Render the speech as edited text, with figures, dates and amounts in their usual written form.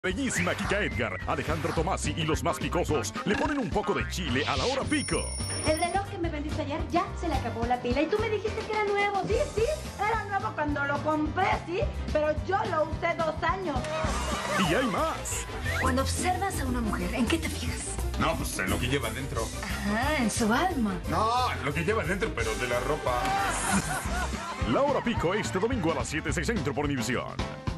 Bellísima Kika Edgar, Alejandro Tomasi y los más picosos le ponen un poco de chile a la hora pico. El reloj que me vendiste ayer ya se le acabó la pila y tú me dijiste que era nuevo. Sí, era nuevo cuando lo compré, sí, pero yo lo usé 2 años. Y hay más. Cuando observas a una mujer, ¿en qué te fijas? No, pues en lo que lleva dentro. Ah, en su alma. No, en lo que lleva dentro, pero de la ropa. La hora pico este domingo a las 7:06 Centro por Univisión.